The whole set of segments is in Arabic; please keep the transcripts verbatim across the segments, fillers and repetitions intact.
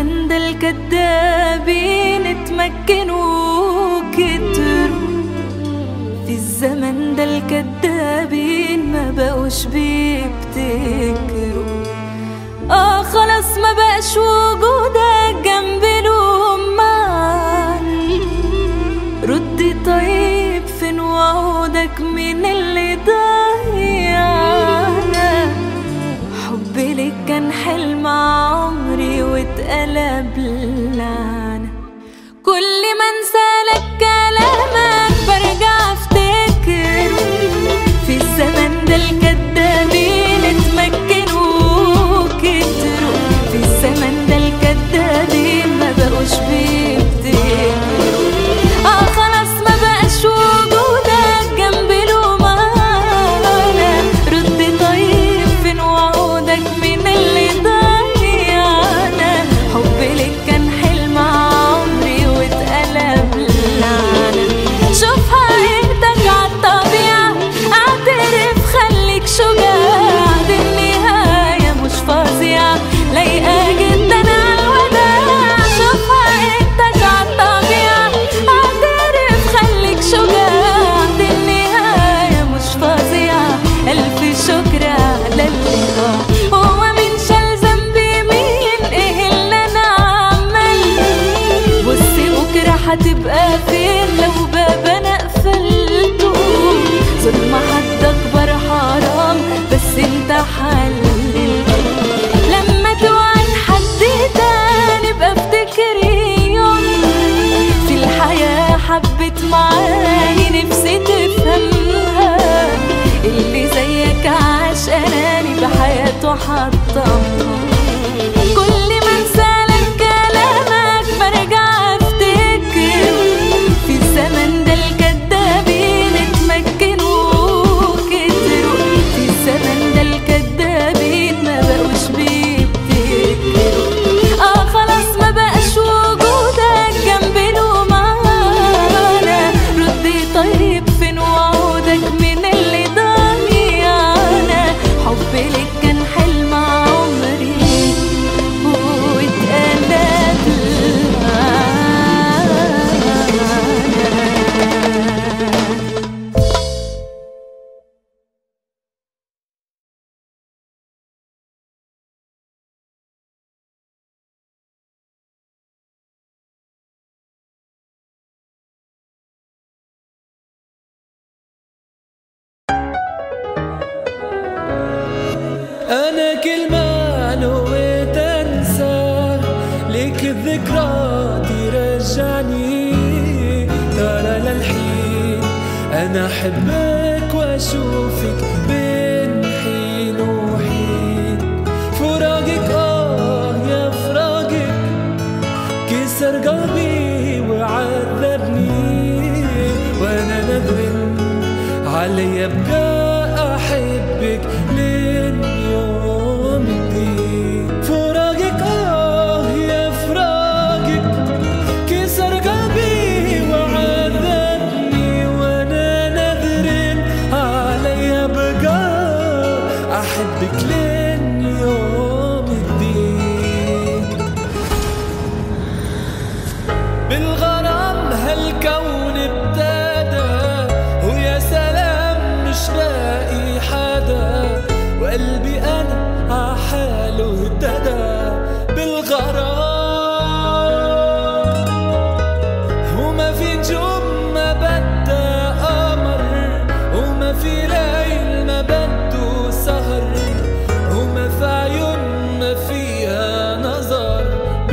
الزمن ده الكدابين اتمكنوا كتروا، في الزمن ده الكدابين ما بقوش بيبتكروا. اه خلاص ما بقاش وجودك جنب الأمان، ردي طيب فين وعودك من اللي ضيعنا؟ حبي لك كان حلم عمري واتقلب لعنة، كل ما انسالك كلامك برجع افتكر. في الزمن ده الكدابين اتمكنوا كتروا، في الزمن ده الكدابين ما بقوش بيبتكروا. اه خلاص ما بقاش وجودك جنب الأمانة، رد طيب فين وعودك من اللي ضيعنا؟ حبي لك كان حلم عمري واتقلب لعنة. شوف حقيقتك عالطبيعة، اعترف خليك شجاع، دي النهاية مش فظيعة لايقة جدا عالوداع. شوف حقيقتك عالطبيعة، اعترف خليك شجاع، دي النهاية مش فظيعة. ألف شكر على اللقاء، هو مين شال ذنبي مين؟ ايه اللي انا عملته؟ بصي بكرة هتبقى فين لو باب انا قفلته؟ ظلم حد اكبر حرام بس انت حللته. لما توعد حد تاني بقى افتكري يوم في الحياة حبت معاني نفسي تفهمها، اللي زيك عاش اناني بحياته حطمها. كل ما انسالك كلامك برجع افتكر، في الزمن ده الكدابين اتمكنوا كتروا، في الزمن ده الكدابين ما بقوش بيبتكروا. اه خلاص ما بقاش وجودك جنب الأمانة، ردي طيب فين وعودك من اللي ضيعنا؟ حبي لك كان حلم عمري واتقلب لعنة. أنا كل ما نويت أنسى ليك الذكرى ترجعني، ترى للحين أنا أحبك وأشوفك بين حين وحين. فراقك آه يا فراقك كسر قلبي وعذبني، وأنا ندر علي أبقى أحبك لين يوم الدين. فراقك آه يا فراقك كسر قلبي وعذبني، وأنا نذر علي أبقى أحبك لين يوم الدين. بالغرام هالكون ابتدى، ويا سلام مش لاقي حدا، وقلبي أنا عحاله اهتدى بالغرام. وما في نجوم ما بدا قمر، وما في ليل ما بده سهر، وما في عيون ما فيها نظر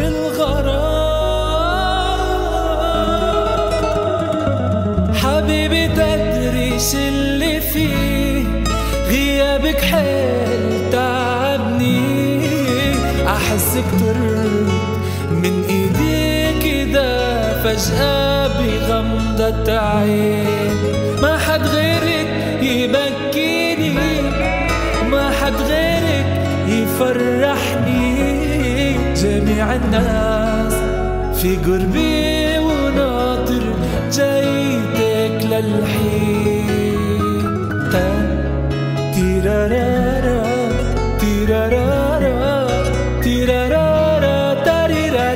بالغرام. حبيبي تدري شو اللي فيه، غيابك حيل تعبني، أحسك طرت من إيديك إذا فجأة بغمضة عين. ما حد غيرك يبكيني، ما حد غيرك يفرحني، جميع الناس في قربي وناطر جايتك للحين. تيرارارا تيرارارا تيرارارا تاريرا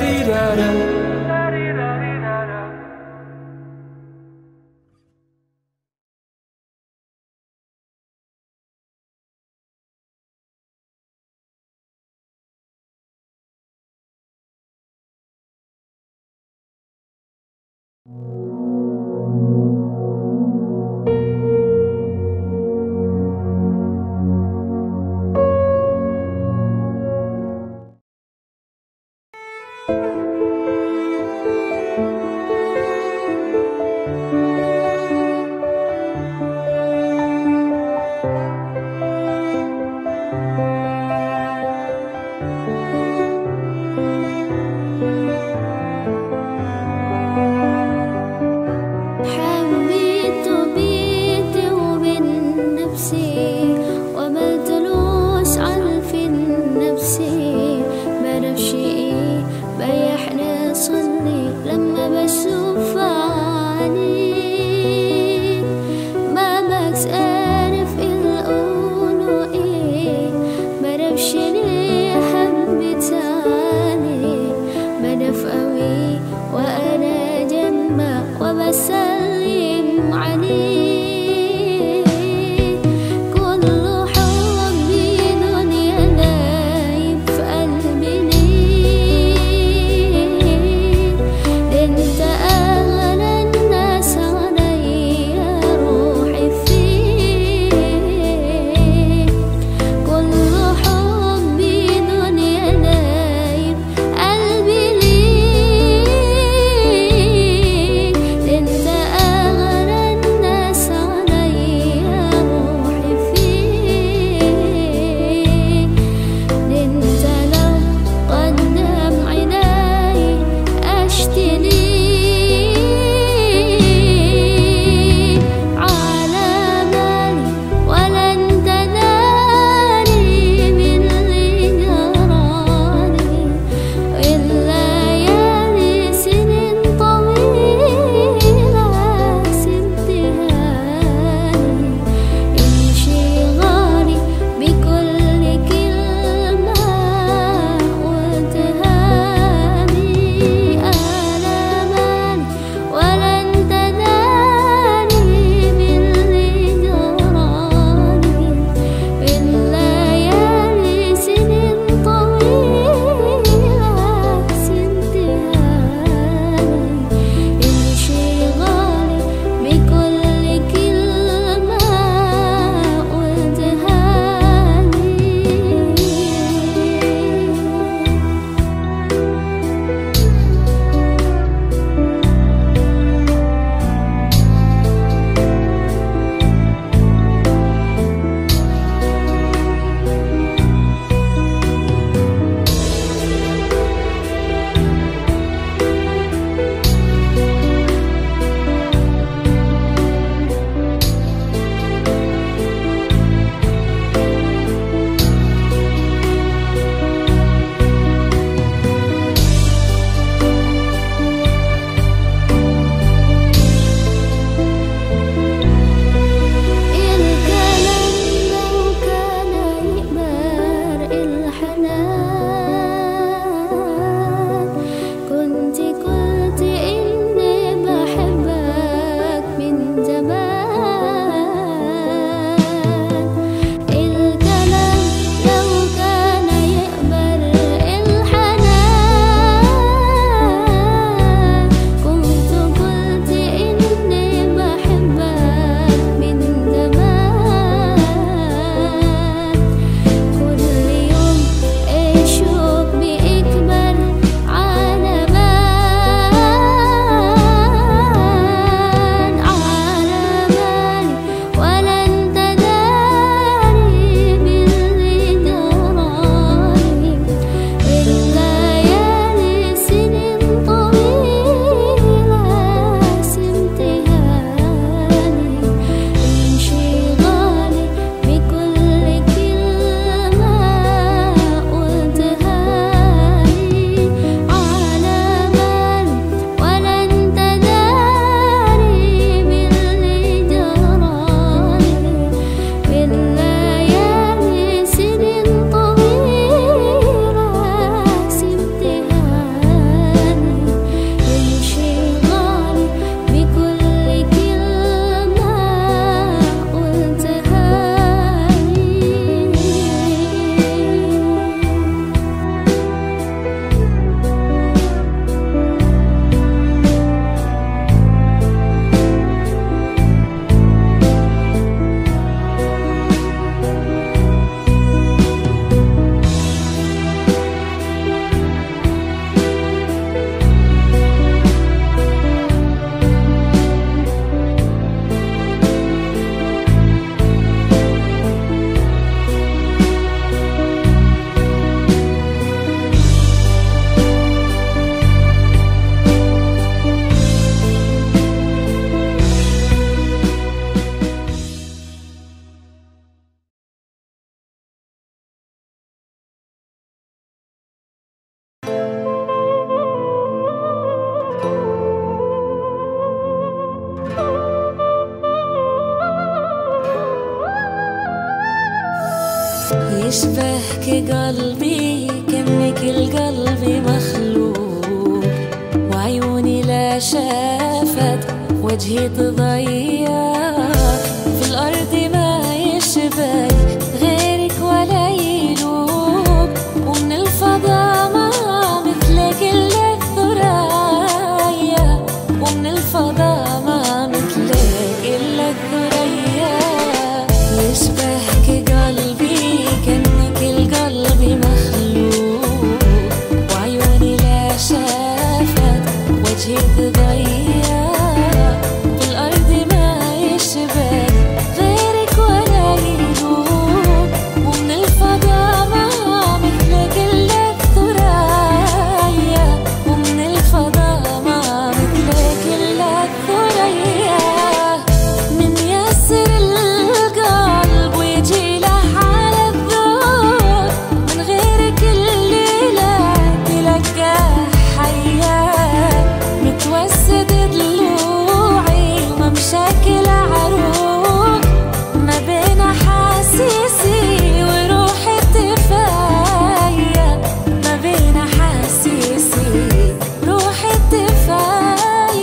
يشبهك قلبي كأنك القلب مخلوق، وعيوني لا شافت وجهي تضيع، في الأرض ما يشبه غيرك ولا يلوق، ومن الفضاء ما مثلك إلا الثريا، ومن الفضاء ما مثلك إلا الثريا. يشبهك قلبي كأنك القلب مخلوق، وعيوني لا شافت وجهي تضيع، في الأرض ما يشبه غيرك ولا يلوق، ومن الفضاء ما مثلك إلا الثريا، ومن الفضاء ما مثلك إلا الثريا. من يسر القلب ويجي له على الذوق، من غيرك الليلة تلقاه حياة، متوسد ضلوعي ومشاكل عروق، ما بين أحاسيسي وروحي تفايا، ما بين أحاسيسي روحي تفايا.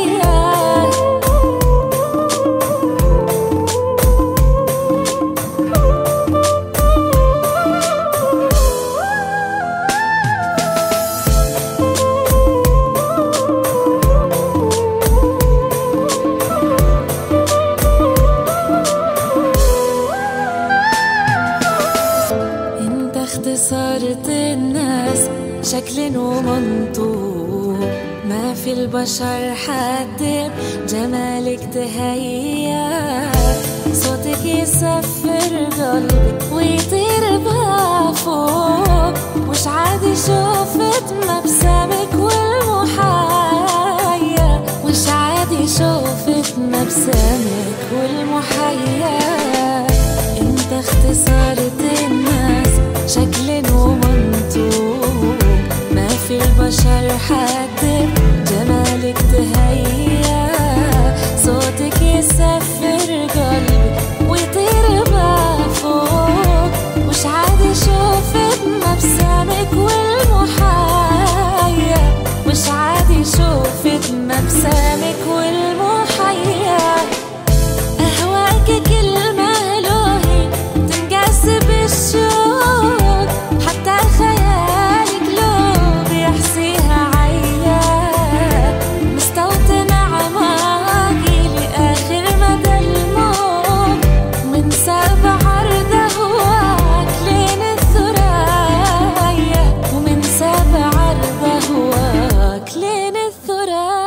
انت اختصرت الناس شكل ومنطوق، ما في البشر حد جمالك تهيأ، صوتك يسفر قلبي ويطير بها فوق، وش عادي شوفت مبسمك والمحيا، وش عادي شوفت مبسمك والمحيا. انت اختصرت الناس شكل ومنطوق، ما في البشر حد جمالك تهيأ، صوتك يسفر قلبي ويطير بها فوق، وش عادي شوفت مبسمك والمحيا، وش عادي شوفت مبسمك والمحيا. أهواك كلمة لوهي تنقاس بالشوق، حتى خيالك لو بيحسيها عيان، مستوطن أعماقي لآخر مدى الموت، من سبع عرض هواك لين الثريا، ومن سبع عرض هواك لين الثريا.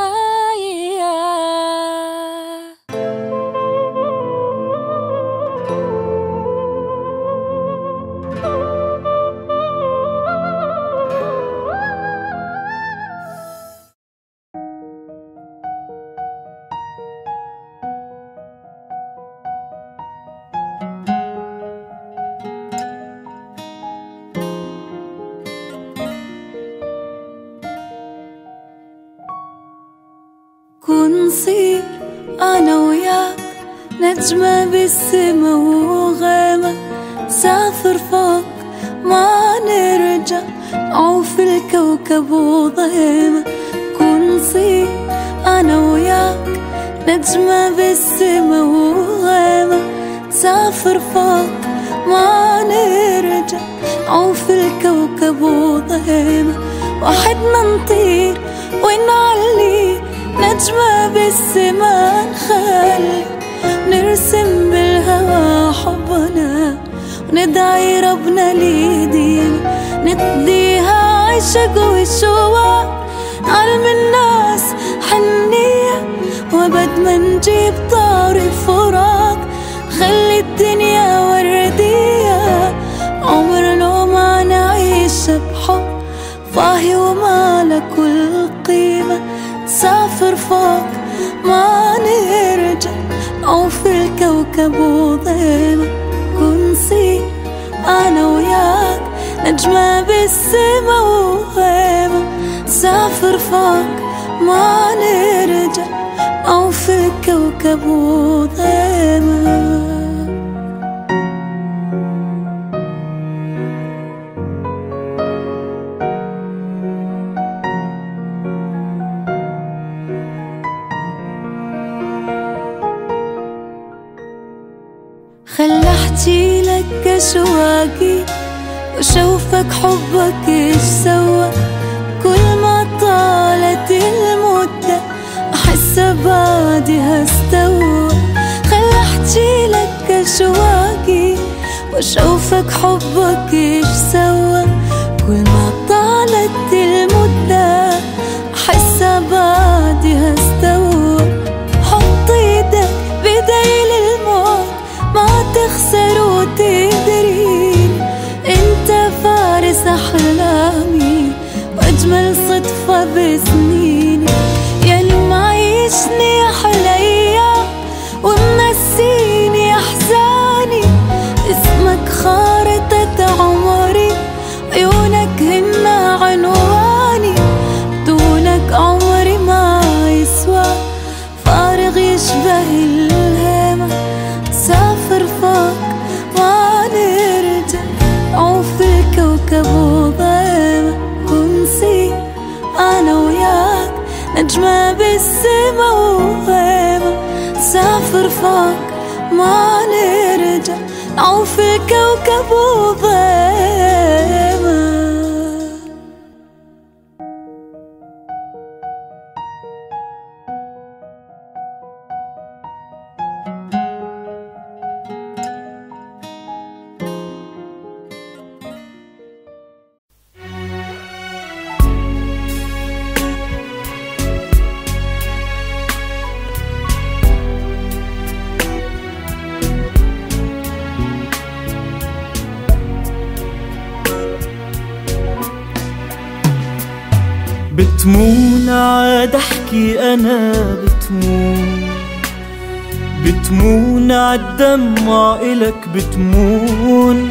كون نصير أنا وياك نجمة بالسما وغيمة، سافر فوق ما نرجع نعوف الكوكب وضيمة. كون نصير أنا وياك نجمة بالسما وغيمة، سافر فوق ما نرجع نعوف الكوكب وضيمة. وحدنا نطير ونعلي نجمة بالسما، نخلي نرسم بالهوى حبنا، وندعي ربنا ليدينا، نديها عشق وشواق، نعلم الناس حنية، وبد ما نجيب طار فراق، خلي الدنيا وردية، عمر لو ما نعيش بحب فاهي وما له كل قيمة. سافر فوق ما نرجع نعوف الكوكب وضيمة. كون نصير أنا وياك نجمة بالسما وغيمة، سافر فوق ما نرجع نعوف الكوكب وضيمة. لك أشواقي وشوفك حبك إيش سوى. كل ما طالت المدة أحس بعدي هستوى. خل أحكي لك أشواقي وشوفك حبك إيش سوى. كل ما طالت المدة أحس بعدي هستوى. حط ايدك بديل الموت ما تخسر وتدرين انت فارس أحلامي وأجمل صدفة بسنيني. ياللي معيشني أحلى أيام ومنسيني أحزاني. اسمك خارطة عمري عيونك هن عنواني. دونك عمري ما يسوى فارغ يشبه الهامة. سافر فوق ما نرجع عوف الكوكب وضيمة. ونصير أنا وياك نجمة بالسما وغيمة. سافر فوق ما نرجع عوف الكوكب وضيمة. بتمون عاد احكي انا بتمون. بتمون عالدمع الك بتمون.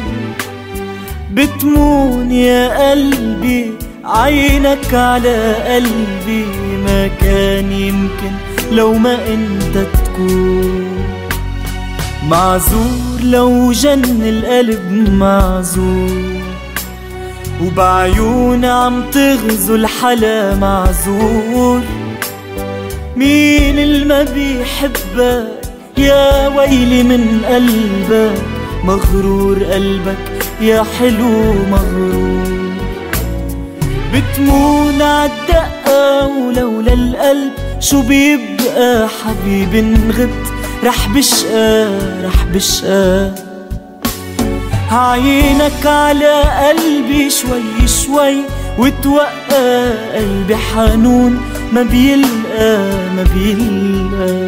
بتمون يا قلبي عينك على قلبي. ما كان يمكن لو ما انت تكون. معذور لو جن القلب معذور. وبعيون عم تغزو الحلا معذور. مين الما بيحبك يا ويلي من قلبك. مغرور قلبك يا حلو مغرور. بتمون عالدقة ولولا القلب شو بيبقى حبيبي. انغبت رح بشقى رح بشقى. عينك على قلبي شوي شوي وتوقع قلبي حنون. ما بيلقى ما بيلقى.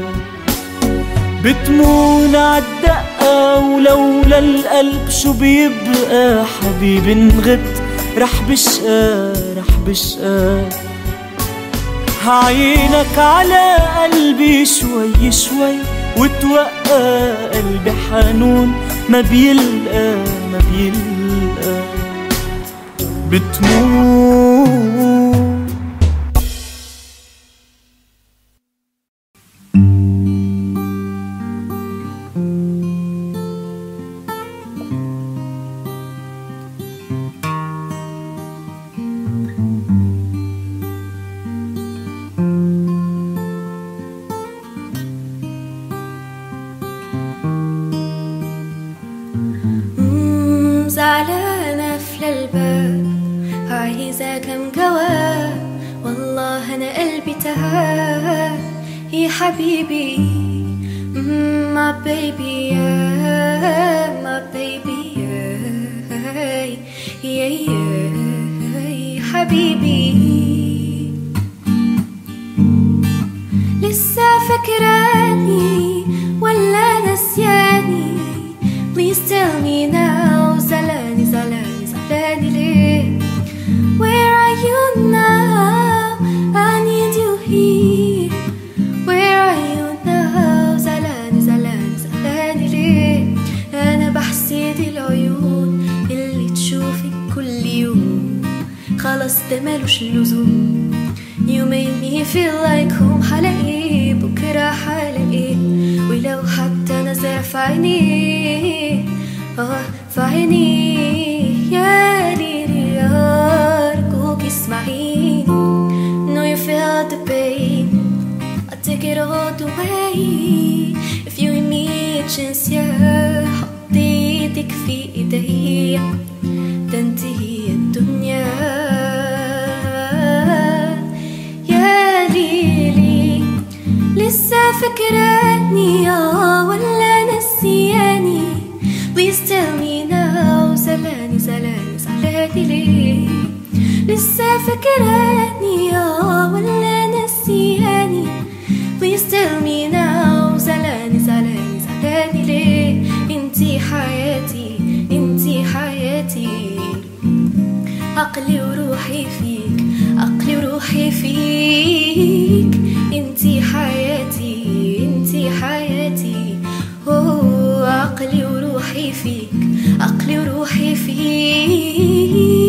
بتمون عالدقة ولولا القلب شو بيبقى حبيبي. انغبت رح بشقى رح بشقى. عينك على قلبي شوي شوي وتوقع قلبي حنون. ما بيلقى ما بيلقى. بتمون. زعلانة في الباب عايزة كم جواب. والله أنا قلبي تهاب يا حبيبي. my baby my baby يا يا حبيبي. لسه فاكراني ولا نسياني. Please tell me now. زعلاني زعلاني زعلاني ليه. Where are you now? I need you here. Where are you now? زعلاني زعلاني زعلاني ليه. أنا بحسد العيون اللي تشوفك كل يوم. خلاص ده مالوش لزوم. You made me feel like home. حلاقيه بكرة حلاقيه. ولو حتى نزع في عينيه اه في عينيه. يا ليلي أرجوك اسمعيني. Know you feel the pain. I'll take it all away. If you give me a chance yeah. حط ايدك في إيدي تنتهي الدنيا. يا ليلي لسه فكراني ولا نسياني؟ Please tell me now. زلاني زلاني زعلاني ليه؟ لسه فكراني ولا نسياني؟ Please tell me now. زلاني زلاني زعلاني ليه؟ انتي حياتي انتي حياتي، عقلي وروحي فيك عقلي وروحي فيك. انتي حياتي انتي حياتي، أوه عقلي وروحي فيك عقلي وروحي فيك.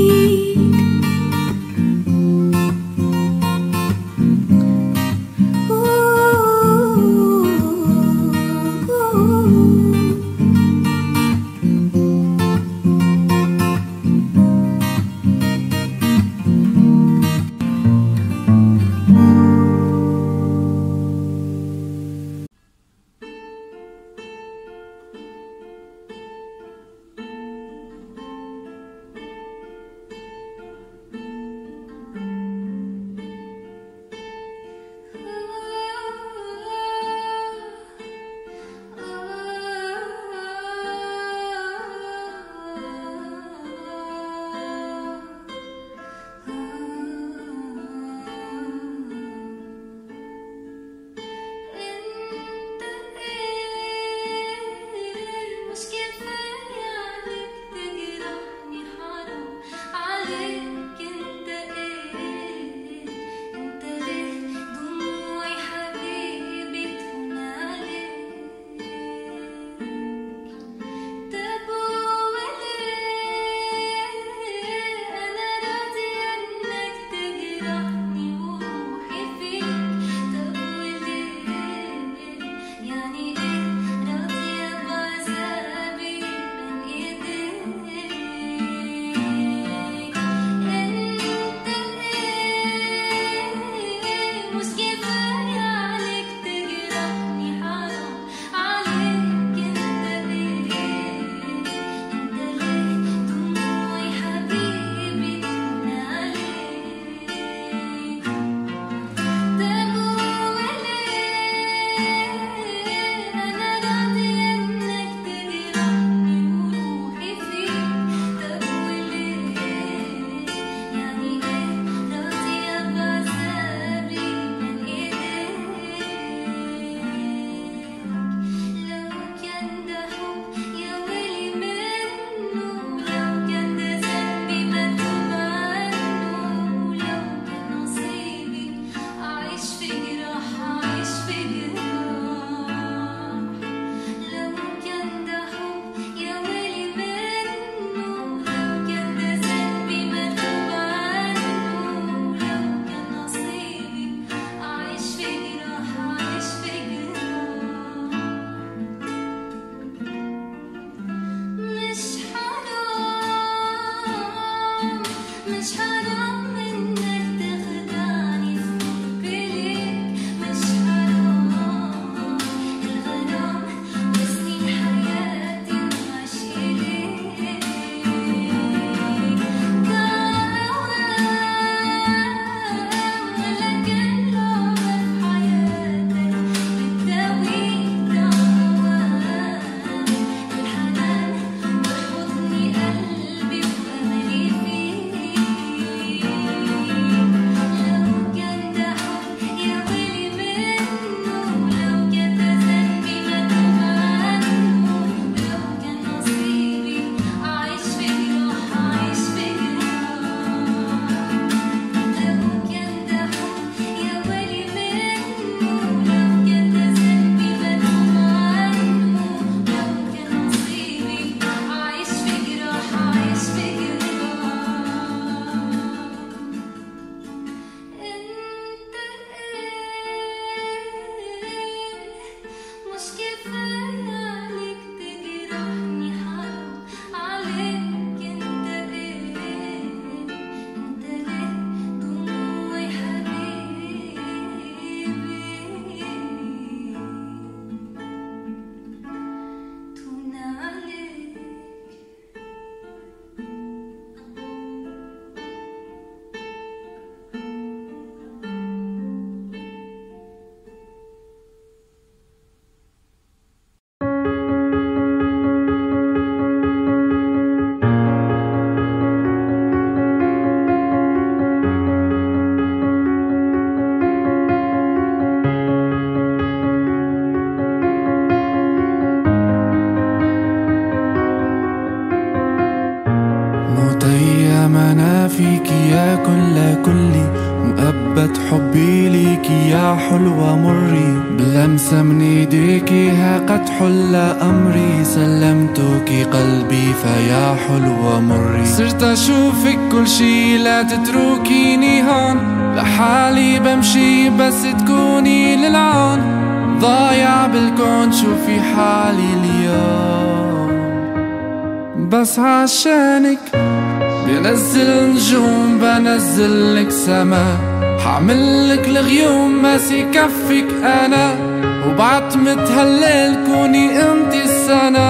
حبي ليكي يا حلوة مري، بلمسة من ايديكي ها قد حل امري، سلمتوكي قلبي فيا حلوة مري. صرت اشوفك كل شي لا تتركيني هون، لحالي بمشي بس تكوني للعون، ضايع بالكون شوفي حالي اليوم. بس عشانك بنزل نجوم بنزلك سما، حعملك الغيوم ماسي كفك انا، وبعتمد هالليل كوني انت السنة.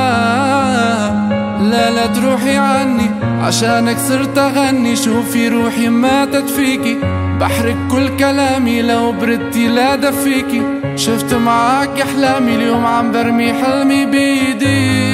لا لا تروحي عني عشانك صرت اغني، شوفي روحي ماتت فيكي، بحرك كل كلامي لو بردتي لا دفيكي، شفت معاك احلامي اليوم عم برمي حلمي بيدي.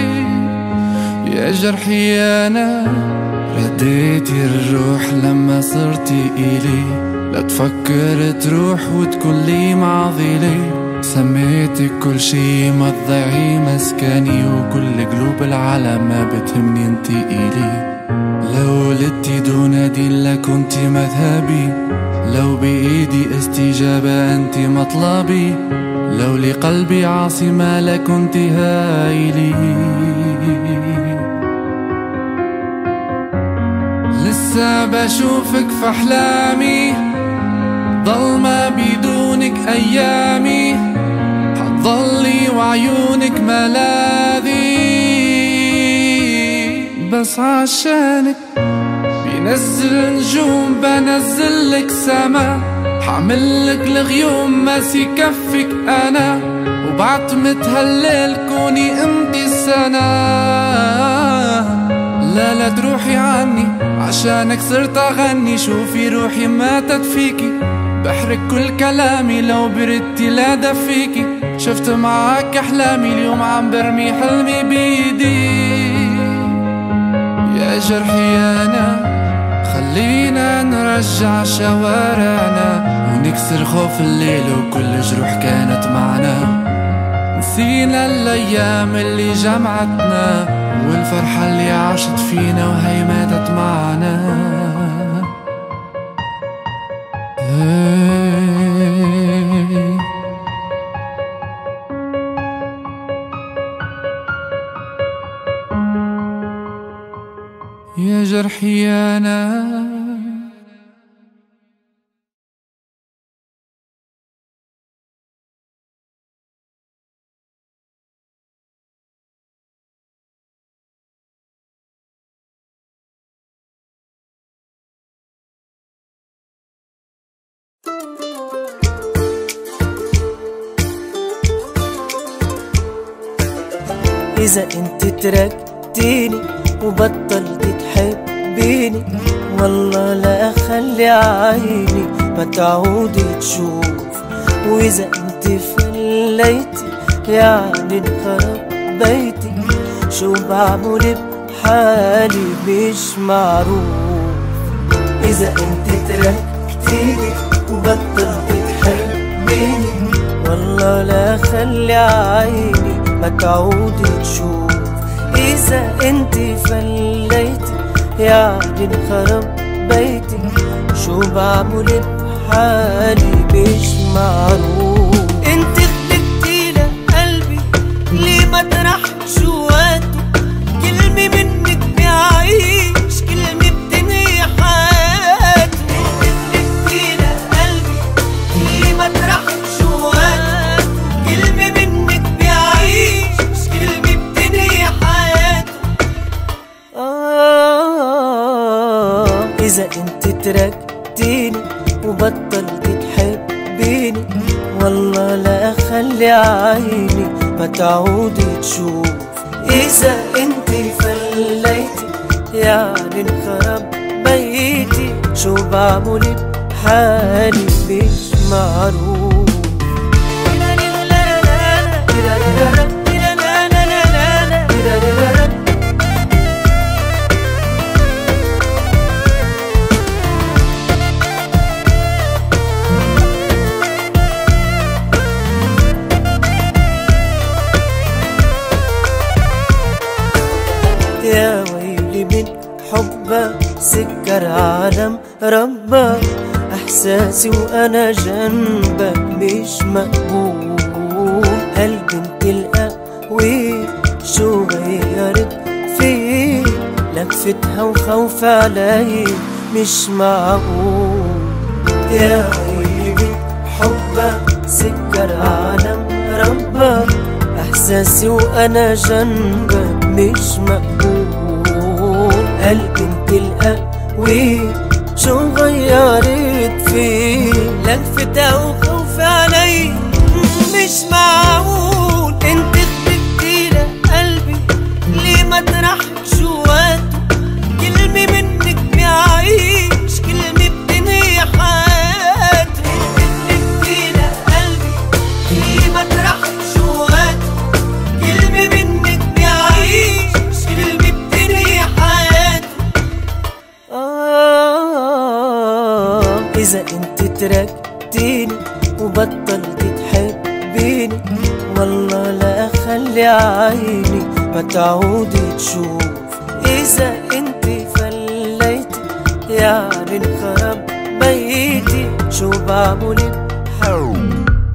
يا جرحي انا رديتي الروح لما صرتي إلي، لا تفكر تروح وتكون لي معضلي، سميتك كل شي ما تضيعي مسكني، وكل قلوب العالم ما بتهمني انتي إلي. لو ولدتي دون دين لكنتي مذهبي، لو بإيدي استجابة انتي مطلبي، لو لقلبي عاصمة لكنتي هايلي. لسه بشوفك في أحلامي، ضلمة بدونك أيامي، حتضلي وعيونك ملاذي. بس عشانك بنزل نجوم بنزلك سما، حعملك الغيوم ماسي كفك أنا، وبعتمد هالليل كوني انتي السنة. لا لا تروحي عني عشانك صرت اغني، شوفي روحي ماتت فيكي، بحرك كل كلامي لو بردتي لا دفيكي، شفت معاك احلامي اليوم عم برمي حلمي بيدي. يا جرحي انا خلينا نرجع شوارعنا، ونكسر خوف الليل وكل جروح كانت معنا، نسينا الايام اللي جمعتنا، والفرحة اللي عاشت فينا وهي ماتت معنا. يا جرحي أنا إذا انت تركتيني وبطلت تحبيني، والله لا أخلي عيني ما تعودي تشوف. وإذا انت فليتي يعني انخرب بيتي، شو بعمل بحالي مش معروف. إذا انت تركتيني وبطلت تحبيني، والله لا أخلي عيني ما تعودي تشوف. إذا انتي فليتي يعني انخرب بيتي، شو بعمل بحالي مش معروف. انتي خلقتي لقلبي ليه مطرح جواته، كلمة منك بيعيش كلمة بتنهي حياته. انتي خلقتي لقلبي ليه مطرح جواته، كلمة منك بيعيش كلمة بتنهي حياته. آه إذا انت تركتيني وبطلت تحبيني، والله لا أخلي عيني ما تعودي تشوف. إذا انت فليتي يعني انخرب بيتي، شو بعمل بحالي مش معروف. يا ويلي من حبك سكر عالم ربك، إحساسي وأنا جنبك مش مقبول. قلبي انت القوي شو غيرت فيه، لفتها وخوف علي مش معقول. يا حبيبي حبك سكر عالم ربك، إحساسي وأنا جنبك مش مقبول. قلبي انت القوي شو غيرت فيه، لفتها وخوف علي مش معقول. انت خدتي لقلبي ليه مطرح جواته، كلمة منك بيعيش كلمة بتنهي حياته. انت خدتي لقلبي ليه مطرح جواته، كلمة منك بيعيش كلمة بتنهي حياته. آه إذا انت تركتيني وبطلت تحبيني، والله لا أخلي عيني ما تعودي تشوف. إذا انت فليتي يعني انخرب بيتي، شو بعمل بحول.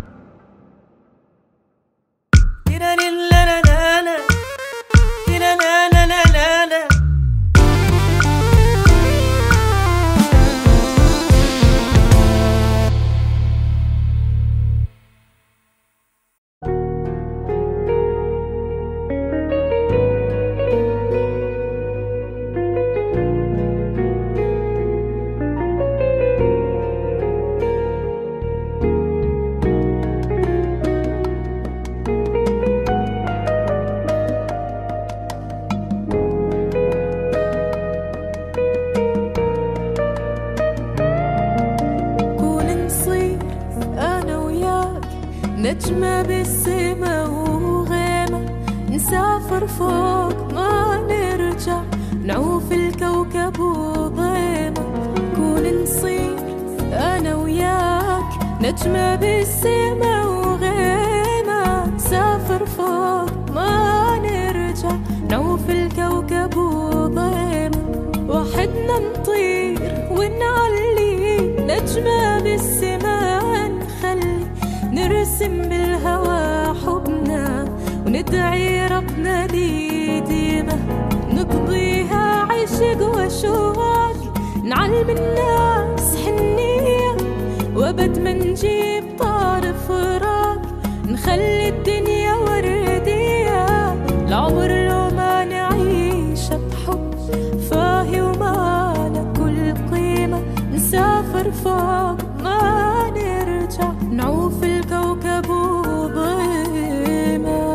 نجمة بالسما وغيمة، نسافر فوق ما نرجع، نعوف الكوكب وضيمة. كون نصير أنا وياك نجمة بالسما وغيمة، نسافر فوق ما نرجع، نعوف الكوكب وضيمة. وحدنا نطير ونعلي نجمة بالسما، نخلي نرسم بالهوى حبنا وندعي ربنا لي ديمة. نقضيها عشق وشوق، نعلم الناس حنية، وابد ما نجيب طار فراق، نخلي الدنيا وردية. العمر لو ما نعيش بحب فاهي وما لكل قيمة، نسافر فوق ما نرجع، نعوف الكوكب وضيمة.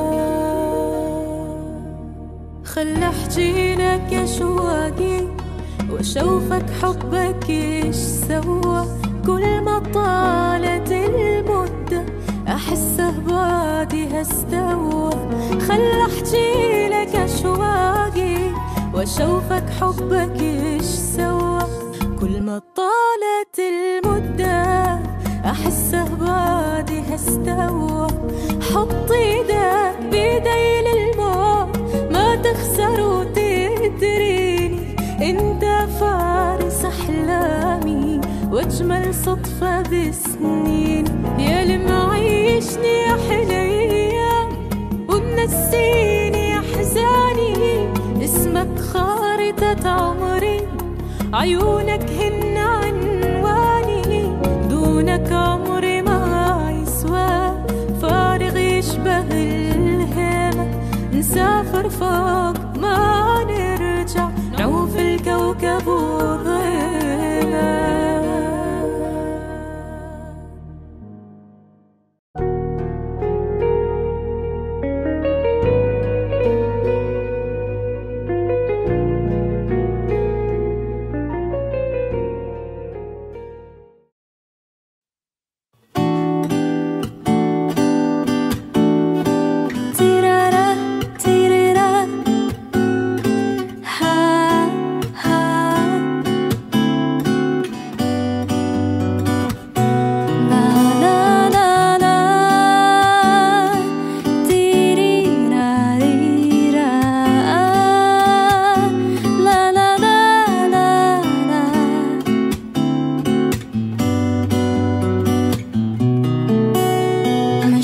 خل احجي لك يا شواقي واشوفك حبك ايش سوى، كل ما طالت المدة احسه بعدها استوى. خل احجي لك يا شواقي واشوفك حبك ايش سوى، كل ما طالت المدة أحسه بعدها استوى. حط ايدك بيدي للموت ما تخسر وتدريني، انت فارس احلامي واجمل صدفة بسنين. يا اللي معيشني احلى ايام ومنسيني احزاني، اسمك خارطة عمري، عيونك هن عنواني، دونك عمري ما يسوى. فارغ يشبه الهامة، نسافر فوق ما نرجع، نعوف الكوكب وضيمة.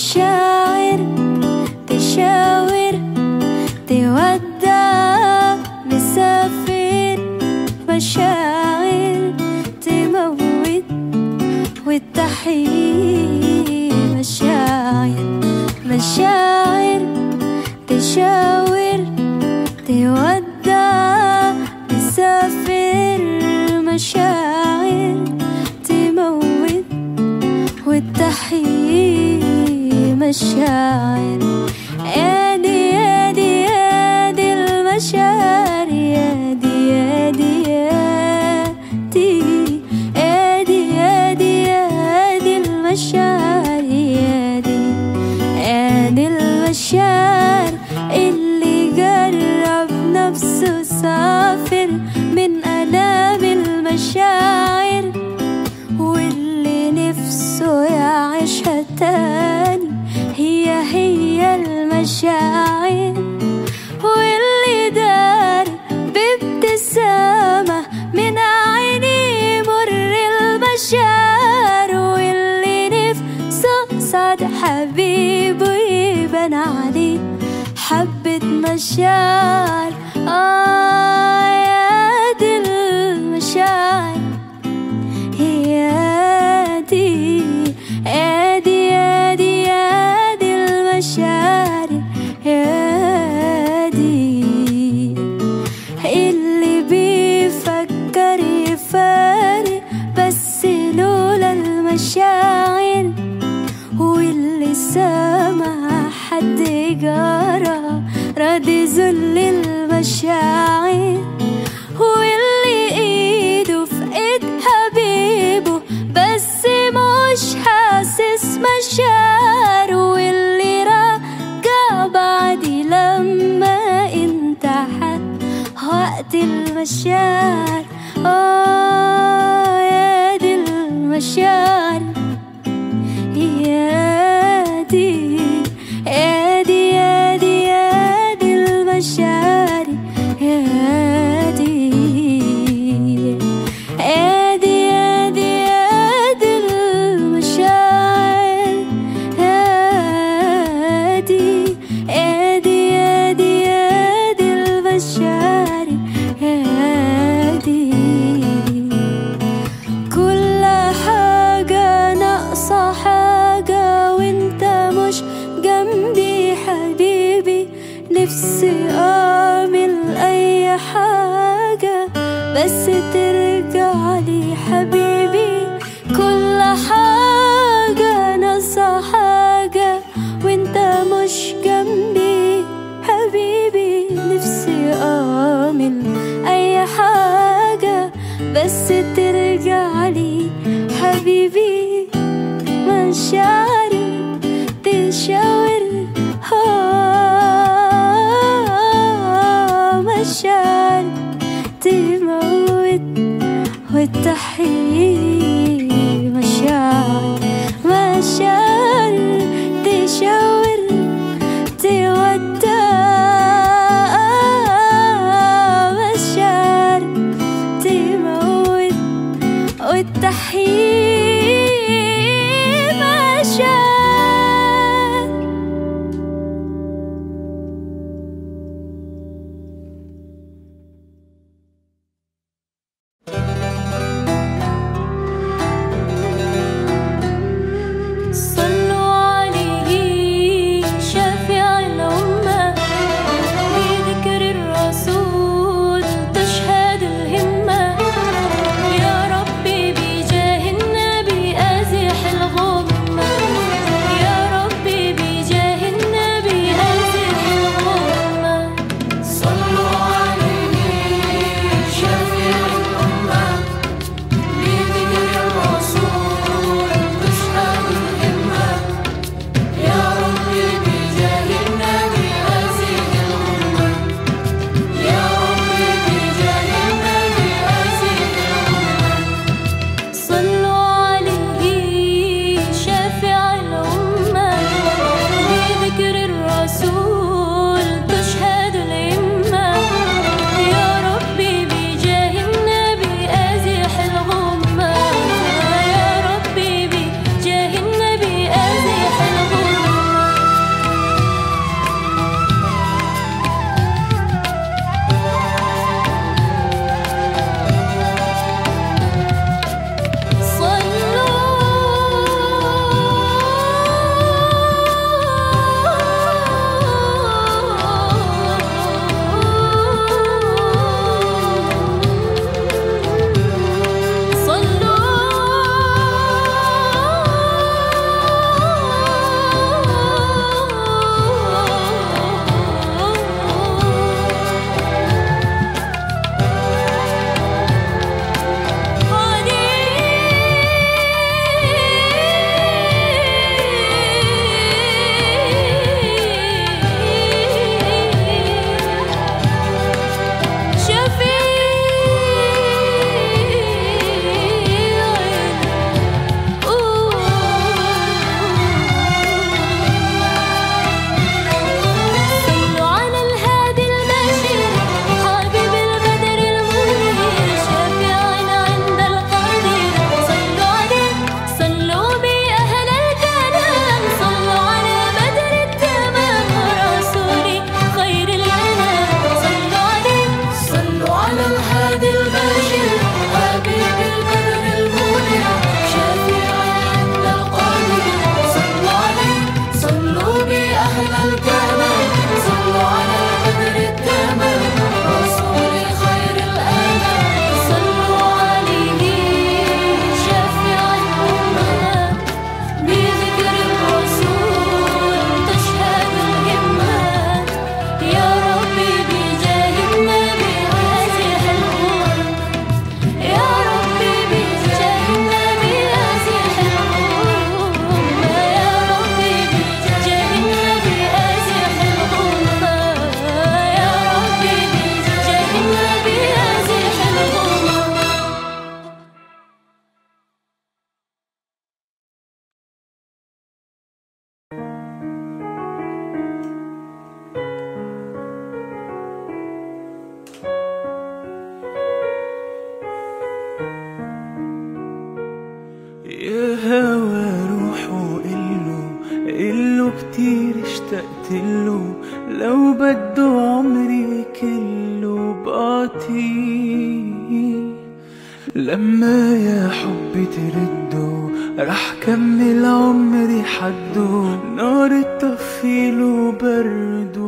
مشاعر تشاور تودع مسافر، مشاعر تموت وتحيي، مشاعر مشاعر تشاور تودع مسافر، مشاعر تموت وتحيي، مشاعر يادي يادي يادي المشاعر، يادي يادي يادي يادي يادي يادي المشاعر، يادي يادي المشاعر اللي جرب نفسه سافر من آلام المشاعر، واللي نفسه يعيشها تاني هي هي المشاعر، واللي دار بابتسامة من عيني مر المشاعر، واللي نفسه سعد حبيبه يبان عليه حبة مشاعر. آه يا دي المشاعر، يا دي يا دي يا دي يا دي المشاعر، يا دي اللي بيفكر يفارق بس لولا المشاعر، واللي سامع حد جرى راضي ذل المشاعر، واللي ايده في ايد حبيبه بس مش حاسس مشاعر، واللي رجع بعدي لما انتهى وقت المشاعر. آه يا دي المشاعر، يا دي يا دي يا دي يا دي المشاعر، يا دي يا دي يا دي يا دي المشاعر، يا دي يا دي يا دي يا دي المشاعر، يا دي كل حاجة ناقصة حاجة وانت مش جنبي حبيبي، نفسي اعمل اي حاجة بس ترجع لي حبيبي، كل حاجة ناقصة حاجة وانت مش جنبي حبيبي، نفسي اعمل اي حاجة بس ترجع لي حبيبي، مشاعري تشاور مشاعر تموت وتحيي، مشاعر مشاعر تشاور تودع، مشاعر تموت وتحيي، مشاعر له كتير اشتقت له، لو بده عمري كله بعطيه. لما يا حبي ترده رح كمل عمري حده، نار تطفيله برد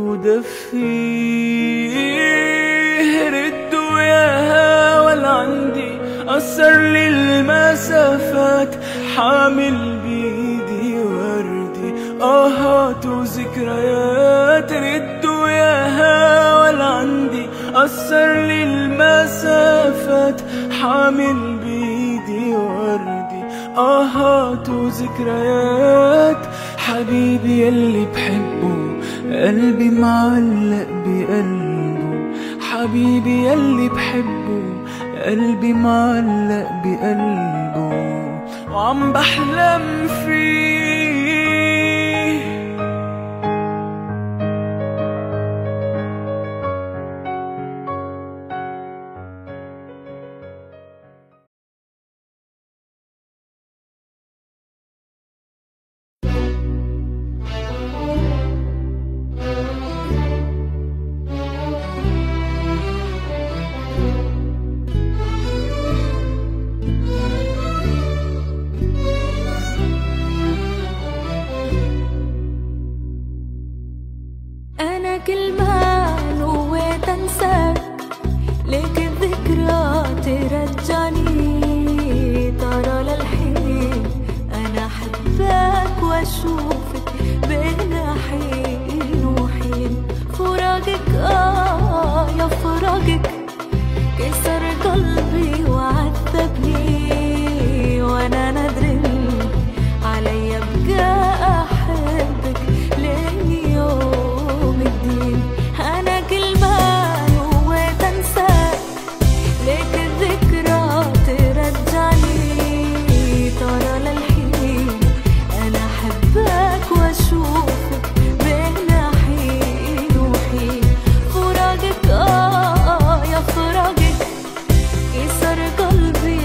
ودفيه. ردوا يا هوا لعندي قصر لي المسافات، حامل بيدي وردي آهات وذكريات. ردوا يا هوا لعندي قصر لي المسافات، حامل بيدي وردي آهات وذكريات. حبيبي يلي بحبه قلبي معلق بقلبه، حبيبي يلي بحبه قلبي معلق بقلبه، وعم بحلم فيه. كل ما نويت انساك، لكن ذكرى ترجعني. ترى للحين انا احبك واشوفك بين حين وحين. فراقك اه يا فراقك كسر قلبي وعذبني، وانا ندري علي ابقى احبك لين يوم الدين. أنا كل ما نويت أنساك، لكن الذكرى ترجعني. ترى للحين أنا أحبك وأشوفك بين حين وحين. فراقك آه يا فراقك كسر قلبي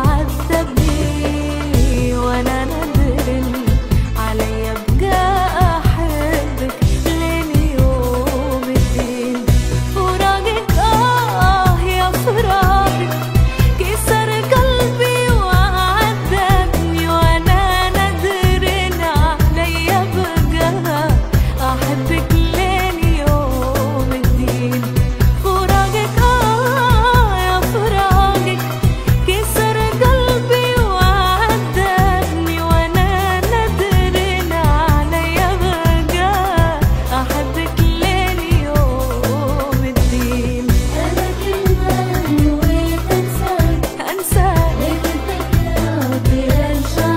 وعذبني، وأنا ندري علي أبقى أحبك لين يوم الدين. فراقك آه يا فراقك كسر قلبي وعذبني، وأنا ندري علي أبقى أحبك لين يوم الدين. فراقك آه يا فراقك كسر قلبي وعذبني، وأنا ندري علي أبقى أحبك لين يوم الدين. أنا كل ما نويت أنساك، أنساك لكن الذكرى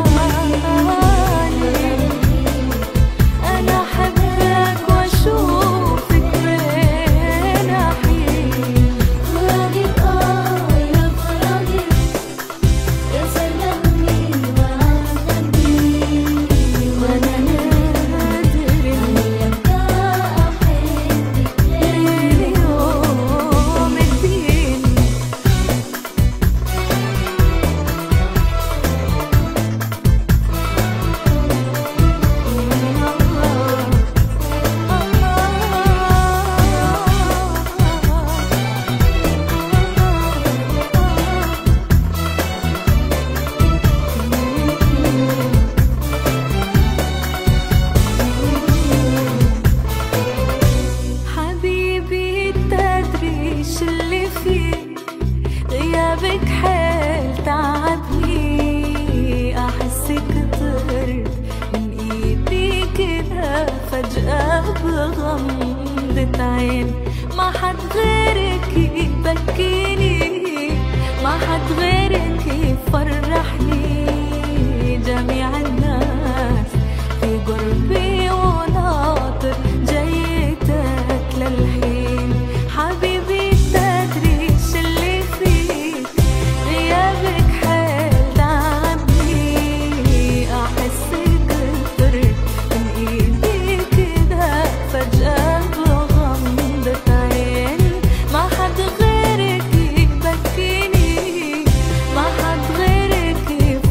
ترجعني. أنا أحبك وأشوفك بين حين. فراقك آه يا فراقك كسر قلبي وعذبني، وأنا ندري علي أبقى أحبك لين يوم الدين. حبيبي تدري شو اللي فيه، غيابك حيل تعبني. أحسك طرت من إيدي كده فجأة بغمضة عين. ما حد غيرك يبكيني، ما حد غيرك يفرحني. جميع الناس في قربي وناطر جيتك للحين. حبيبي تدري شو اللي فيك، غيابك حيل تعبني. أحسك طرت من إيدي كده فجأة بغمضة عين. ما حد غيرك يبكيني، ما حد غيرك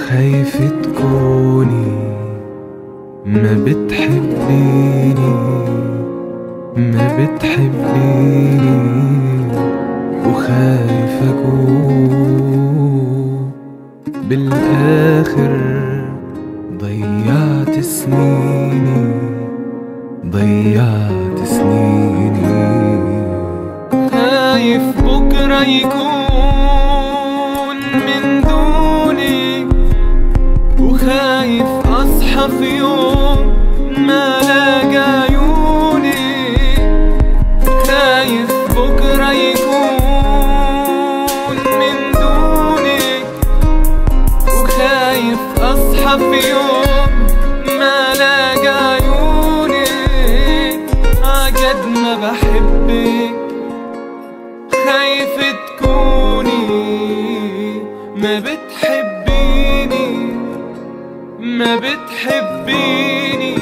خايفة تكوني ما بتحبيني ما بتحبيني وخايف أكون بالآخر ضيعت سنيني ضيعت سنيني. خايف بكرة يكون من دوني وخايف أصحى في يوم ما لاقى عيوني. خايف بكرة يكون من دوني وخايف أصحى في يوم ما لاقى عيوني. عقد ما بحبك خايف تكوني ما بتحبيني ما بتحبيني.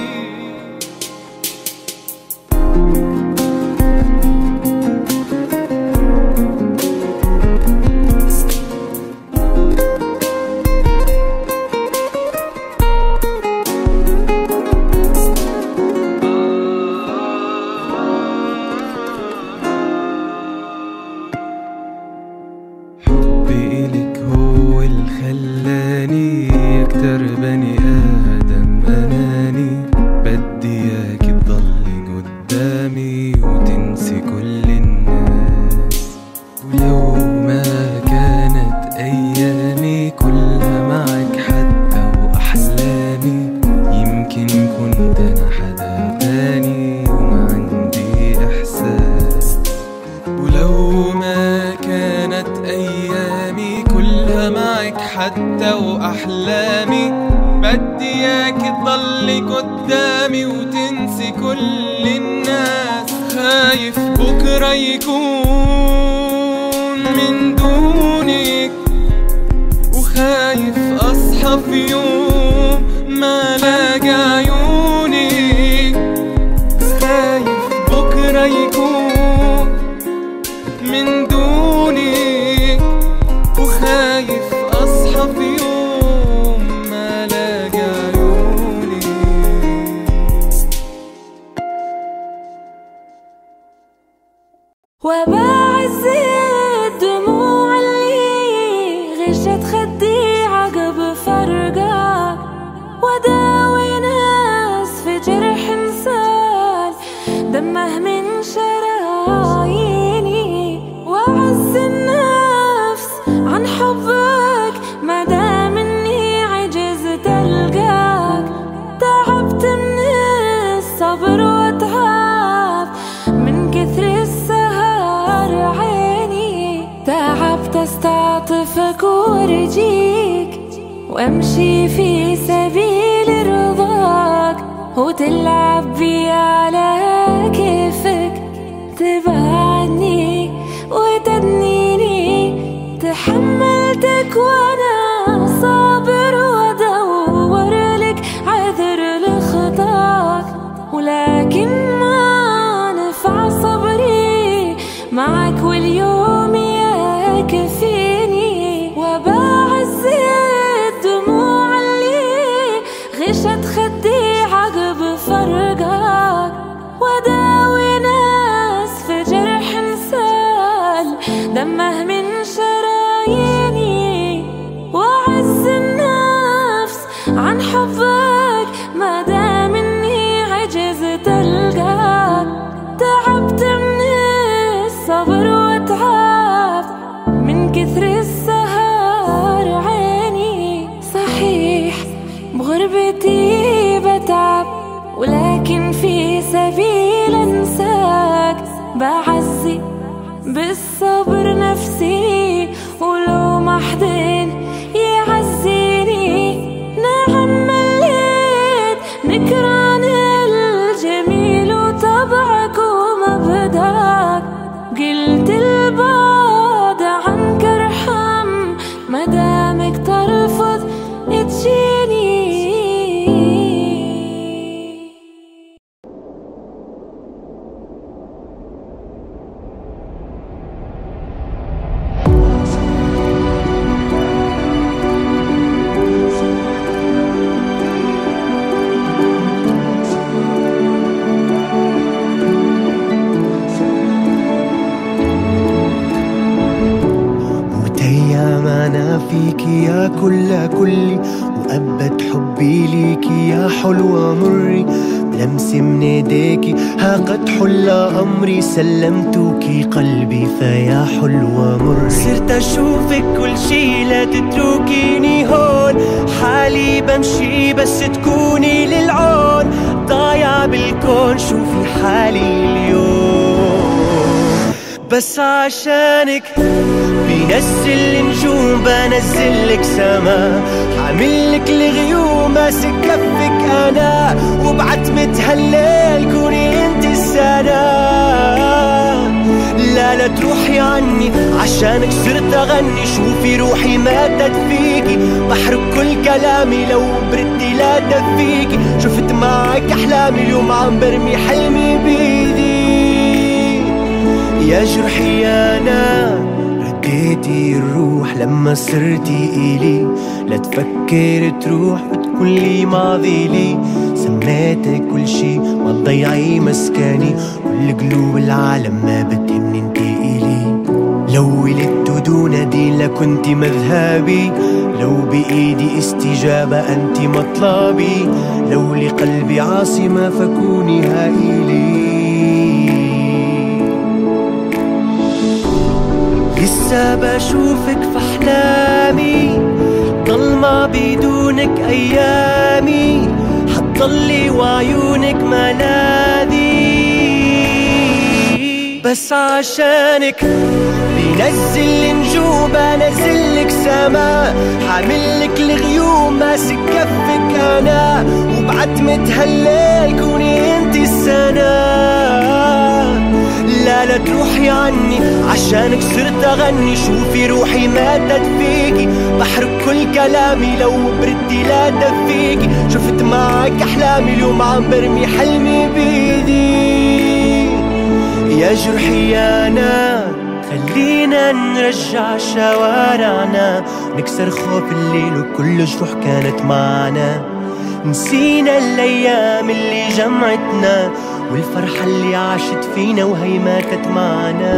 حبي إلك هو اللي خلاني أكتر بني آدم أناني. بدي إياكي تضلي قدامي وتنسي كل الناس. ولو ما كانت أيامي كلها معك حتى وأحلامي يمكن كنت أنا حدا تاني وما عندي إحساس. ولو ما كانت أيامي كلها معك حتى وأحلامي بدي إياكي تضلي قدامي وتنسي كل الناس. خايف بكرة يكون من دونك وخايف أصحى في يوم ما لاقى عيوني. خايف بكرة يكون من دونك وخايف أصحى في يوم ما لاقى عيوني. وبعز الدموع اللي غشت خدي عقب فرقك وداوي ناس في جرح انسال دمه من شراييني. وأعز النفس عن حبك ما دام اني عجزت القاك. تعبت من الصبر واتعب من كثر السهر عيني. تعبت استعطفك وارجيك وامشي في سبيل رضاك وتلعب بي على كيفك. تبعني وتدنيني تحملتك وانا صابر وادور لك عذر لخطاك. ولكن ما نفع صبري معك واليوم يكفيني. وبعز الدموع اللي غشت خدي عقب فرقك وداوي ناس في جرح انسال دمه من شراييني. وأعز النفس عن حبك ما دام اني عجزت القاك. تعبت من الصبر واتعبت من كثر السهر عيني. صحيح بغربتي بتعب ولكن في سبيل انساك بعزي بالصبر نفسي. ولو ما حدين يعزيني نعم مليت نكران الجميل وطبعك ومبداك. قلت البعد عنك ارحم ما دامك ترفض تجيني. وأبد حبي ليكي يا حلوة مري، بلمسة من ايديكي ها قد حل أمري، سلمتوكي قلبي فيا حلوة مري. صرت أشوفك كل شي لا تتركيني هون، حالي بمشي بس تكوني للعون، ضايع بالكون شوفي حالي اليوم، بس عشانك بينزل النجوم بنزلك سما، حاملك الغيوم ماسك كفك انا، وبعتمة هالليل كوني انت السنة. لا لا تروحي عني عشانك صرت اغني، شوفي روحي ماتت فيكي، بحرك كل كلامي لو بردي لا دفيكي، شفت معك احلامي اليوم عم برمي حلمي بيدي. يا جرحي انا رديتي الروح لما صرتي إلي، لا تفكر تروح وتكون لي ماضي لي، سميتك كل شي ما تضيعي مسكاني، كل قلوب العالم ما بتهمني انت إلي. لو ولدت دون دين لكنت مذهبي، لو بإيدي استجابة أنت مطلبي، لو لقلبي عاصمة فكوني هائلي. لسه بشوفك في أحلامي، ضلمة بدونك أيامي، حتضلي وعيونك ملاذي، بس عشانك بينزل النجوم بنزلك سما، حاملك الغيوم ماسك كفك أنا، وبعتمة هالليل كوني انت السنة. لا لا تروحي عني عشانك صرت أغني، شوفي روحي ماتت فيكي، بحرك كل كلامي لو بردي لا دفيكي، شفت معك أحلامي اليوم عم برمي حلمي بيدي. يا جرحي أنا خلينا نرجع شوارعنا، نكسر خوف الليل وكل جروح كانت معنا، نسينا الأيام اللي جمعتنا والفرحة اللي عاشت فينا وهي ماتت معنا.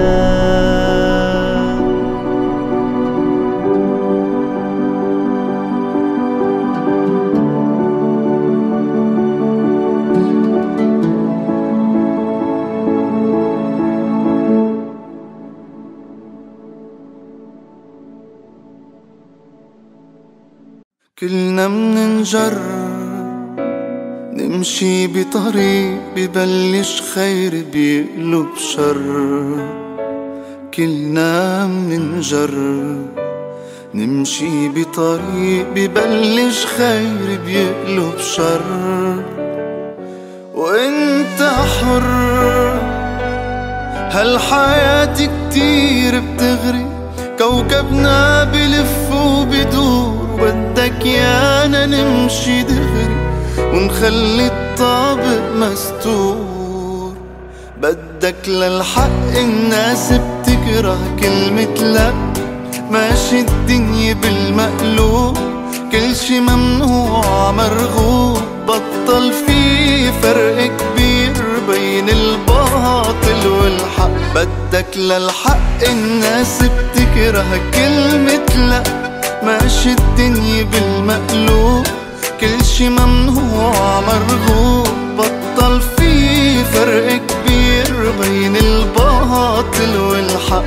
كلنا مننجرب نمشي بطريق ببلش خير بيقلب شر، كلنا مننجرب نمشي بطريق ببلش خير بيقلب شر، وانت حر. هالحياة كتير بتغري، كوكبنا بلف وبدور، بدك يانا نمشي دغري ونخلي الطابق مستور، بدك للحق الناس بتكره كلمة لا، ماشي الدنيا بالمقلوب، كل شي ممنوع مرغوب، بطل في فرق كبير بين الباطل والحق، بدك للحق الناس بتكره كلمة لا، ماشي الدنيا بالمقلوب، كل شي ممنوع مرغوب، بطل في فرق كبير بين الباطل والحق.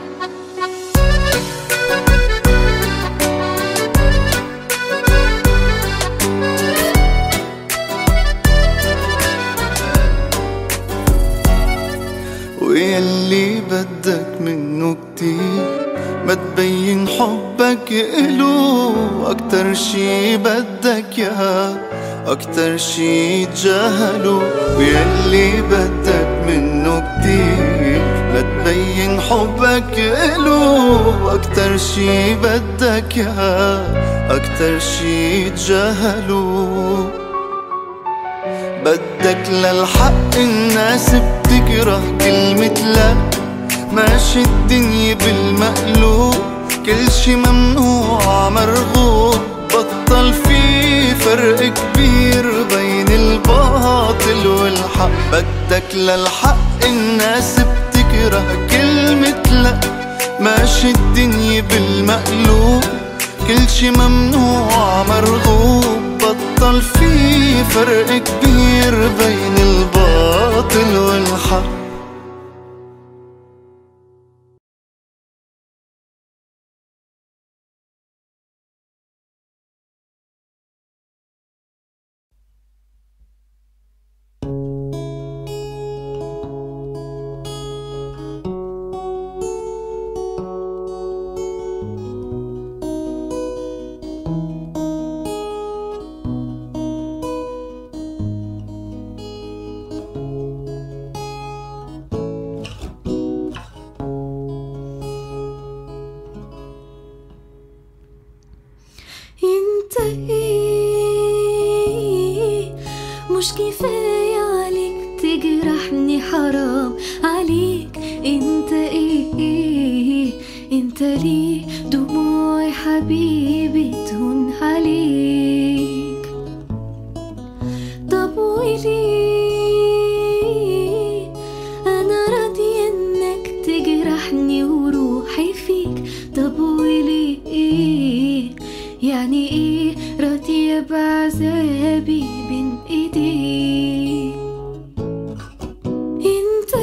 ويلي بدك منه كتير ما تبين حبك إلو، أكتر شي بدك يا أكتر شي تجاهلو، ويلي بدك منه كتير ما تبين حبك إلو، أكتر شي بدك يا أكتر شي تجاهلو، بدك للحق الناس بتكره كلمة لا، ماشي الدنيا بالمقلوب، كل شي ممنوع مرغوب، بطل في فرق كبير بين الباطل والحق، بدك للحق الناس بتكره كلمة لا، ماشي الدنيا بالمقلوب، كل شي ممنوع مرغوب، فرق كبير بين الباطل والحق. انت ايه مش كفاية عليك تجرحني، حرام عليك. انت ايه انت ليه دموعي حبيبي تهون عليك؟ طب وليه انا راضية انك تجرحني وروحي فيك؟ طب وليه يعني ايه راضية بعذابي بين ايديك؟ انت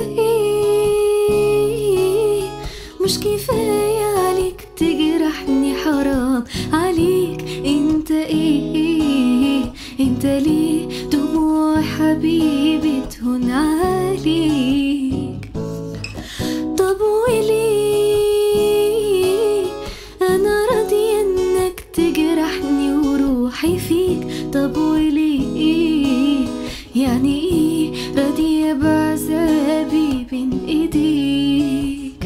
ايه مش كفاية عليك تجرحني، حرام عليك. انت ايه انت ليه دموع حبيبي تهون عليك؟ طب وليه انا راضية انك تجرحني وروحي فيك؟ طب وليه يعني ايه راضية بعذابي بين ايديك؟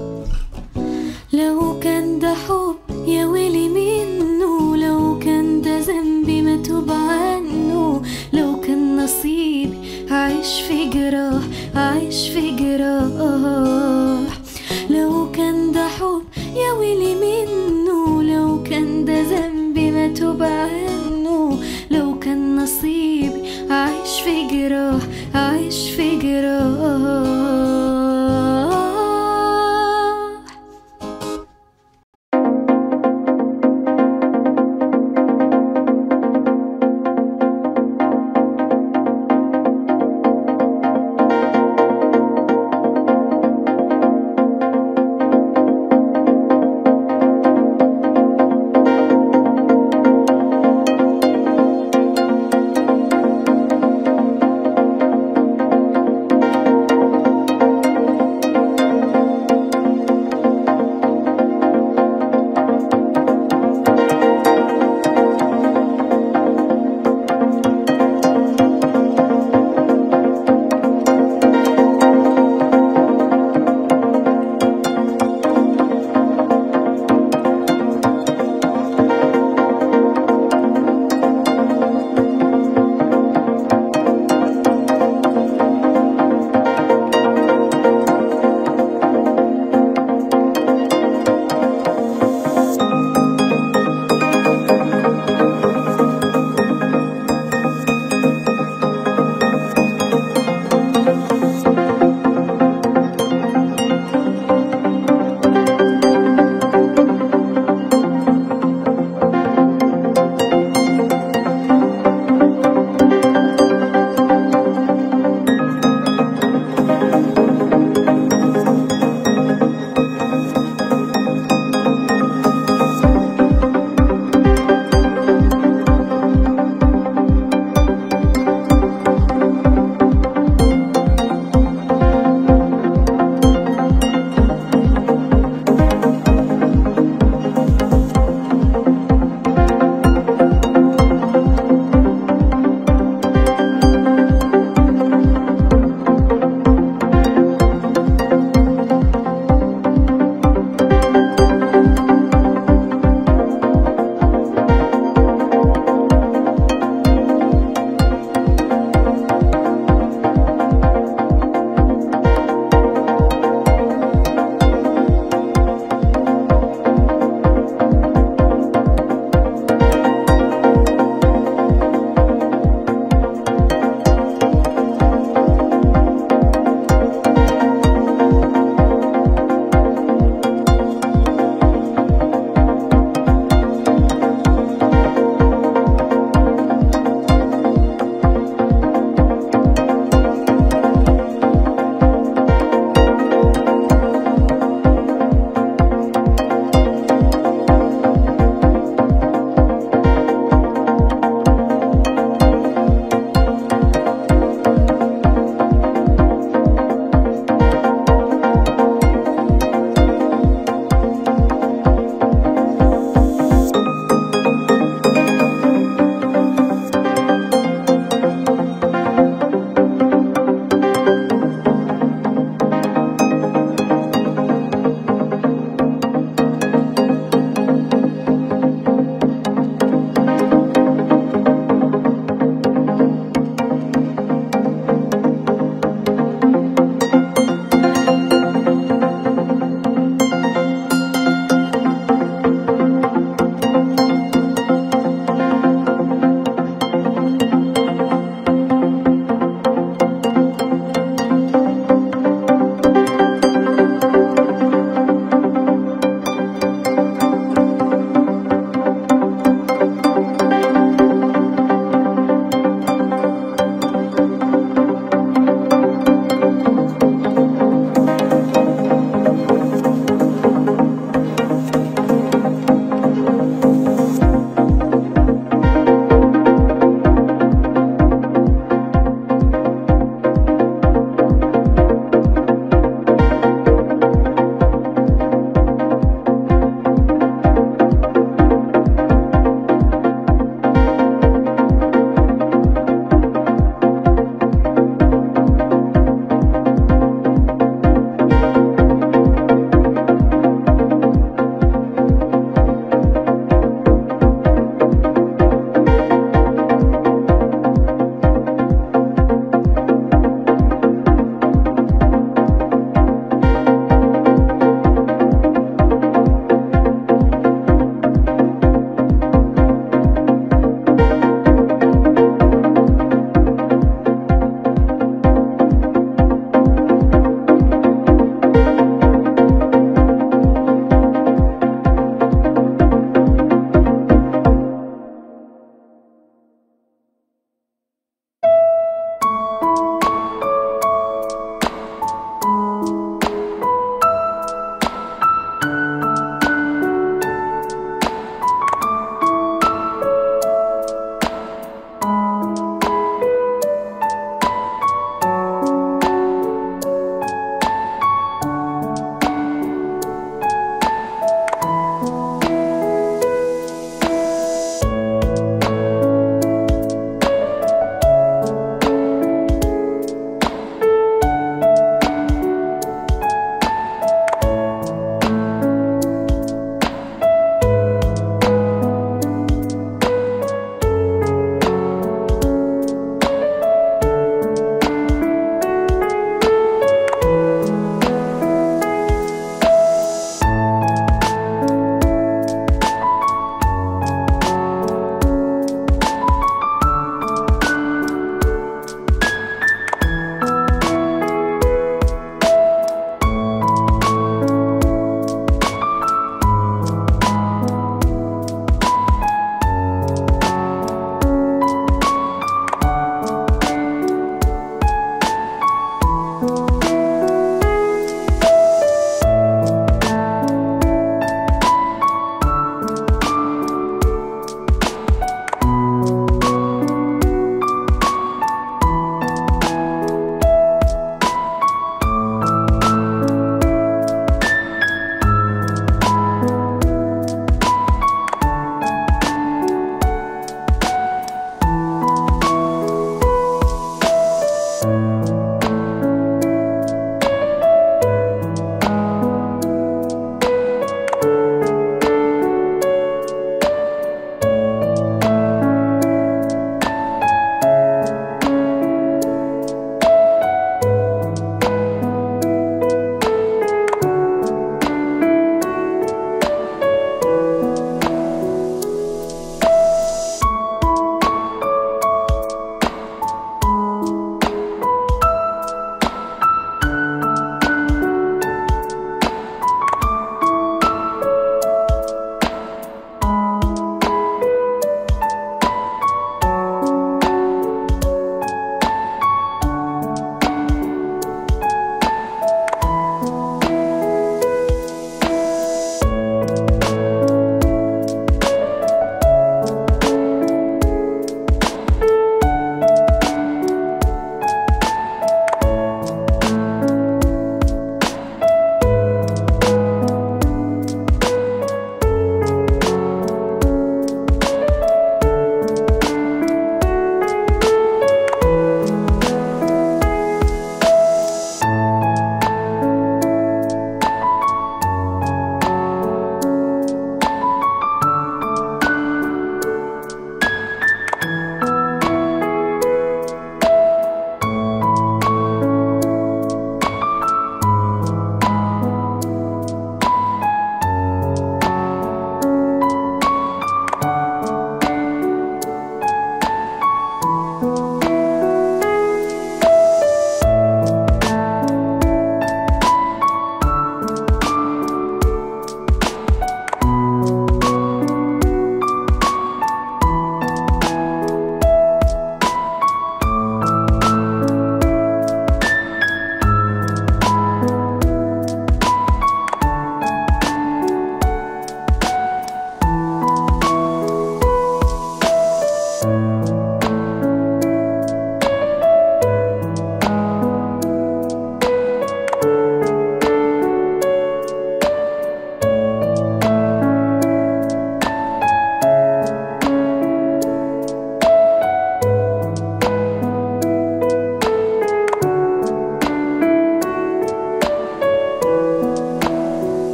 لو كان ده حب يا ويلي منه، لو كان ده ذنبي ما توب عنه، لو كان نصيبي هعيش في جراح هعيش في جراح. لو كان ده حب يا ويلي منه، لو كان ده ذنبي ما توب عنه،